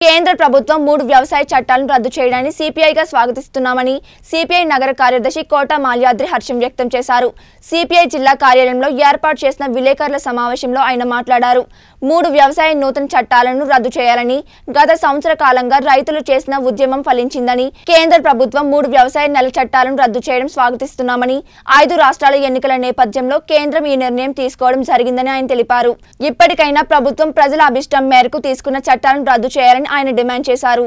కేంద్ర ప్రభుత్వం 3 వ్యవసాయ చట్టాలను రద్దు చేయడాన్ని సిపిఐగా స్వాగతిస్తున్నామని సిపిఐ నగర కార్యదర్శి కోట మాల్యాద్రి హర్షం వ్యక్తం చేశారు. సిపిఐ జిల్లా కార్యాలయంలో ఏర్పాటు చేసిన విలేకరుల సమావేశంలో ఆయన మాట్లాడారు. 3 వ్యవసాయ నూతన చట్టాలను రద్దు చేయాలని గత సంవత్సర కాలంగా రైతులు చేసిన ఉద్యమం ఫలించిందని, కేంద్ర ప్రభుత్వం 3 వ్యవసాయ నెల చట్టాలను రద్దు చేయడం స్వాగతిస్తున్నామని, 5 రాష్ట్రాల ఎన్నికల నేపథ్యంలో కేంద్రం ఈ నిర్ణయం తీసుకోవడం జరిగిందని ఆయన తెలిపారు. ఇప్పటికైనా ప్రభుత్వం ప్రజల అభిష్టం మేరకు తీసుకున్న చట్టాలను రద్దు చేయాలని ఆయన డిమాండ్ చేశారు.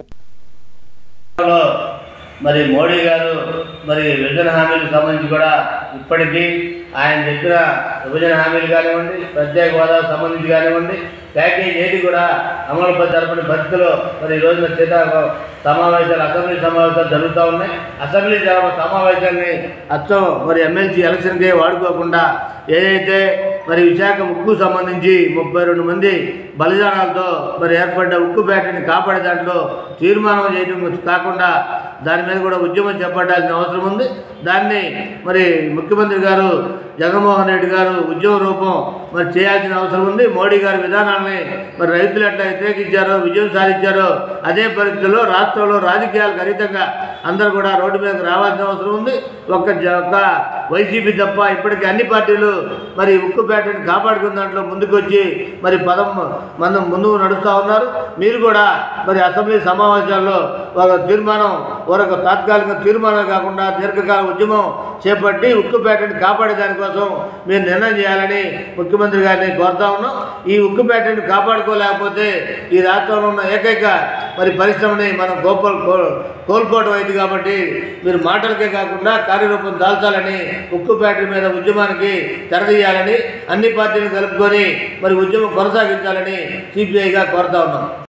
మరి మోడీ గారు మరి విభజన హామీలకు సంబంధించి కూడా ఇప్పటికీ ఆయన చెప్పిన విభజన హామీలు కానివ్వండి, ప్రత్యేక హోదాకు సంబంధించి కానివ్వండి, ప్యాకేజ్ ఏది కూడా అమలు జరపని పరిస్థితిలో మరి ఈ రోజున సమావేశాలు, అసెంబ్లీ సమావేశాలు జరుగుతూ ఉన్నాయి. అసెంబ్లీ సమావేశాన్ని అచ్చం మరి ఎమ్మెల్సీ ఎలక్షన్కే వాడుకోకుండా ఏదైతే మరి విశాఖ ఉక్కు సంబంధించి 32 మంది బలిదానాలతో మరి ఏర్పడ్డ ఉక్కు బ్యాటరీని కాపాడే దాంట్లో తీర్మానం చేయడం కాకుండా దాని మీద కూడా ఉద్యమం చేపట్టాల్సిన అవసరం ఉంది. దాన్ని మరి ముఖ్యమంత్రి గారు జగన్మోహన్ రెడ్డి గారు ఉద్యమ రూపం మరి చేయాల్సిన అవసరం ఉంది. మోడీ గారి విధానాన్ని మరి రైతులు ఎట్లా వ్యతిరేకించారో, విజయం సాధించారో అదే పరిస్థితుల్లో రాష్ట్రంలో రాజకీయాలకు అతీతంగా అందరూ కూడా రోడ్డు మీదకి రావాల్సిన అవసరం ఉంది. ఒక్క వైసీపీ తప్ప ఇప్పటికీ అన్ని పార్టీలు మరి ఉక్కు బ్యాటరీని కాపాడుకున్న దాంట్లో ముందుకు వచ్చి మరి మనం ముందుకు నడుస్తూ ఉన్నారు. మీరు కూడా మరి అసెంబ్లీ సమావేశాల్లో ఒక తీర్మానం, ఒక తాత్కాలిక తీర్మానం కాకుండా దీర్ఘకాల ఉద్యమం చేపట్టి ఉక్కు బ్యాటరీని కాపాడే దానికోసం మీరు నిర్ణయం చేయాలని ముఖ్యమంత్రి గారిని కోరుతా ఉన్నాం. ఈ ఉక్కు బ్యాటరీని కాపాడుకోలేకపోతే ఈ రాష్ట్రంలో ఉన్న ఏకైక మరి పరిశ్రమని మనం కోల్పోవడం అయింది. కాబట్టి మీరు మాటలకే కాకుండా కార్యరూపం దాల్చాలని, ఉక్కు బ్యాటరీ మీద ఉద్యమానికి తెరదీయాలని, అన్ని పార్టీలు కలుపుకొని మరి ఉద్యమం కొనసాగించాలని సిపిఐగా కోరుతా ఉన్నాం.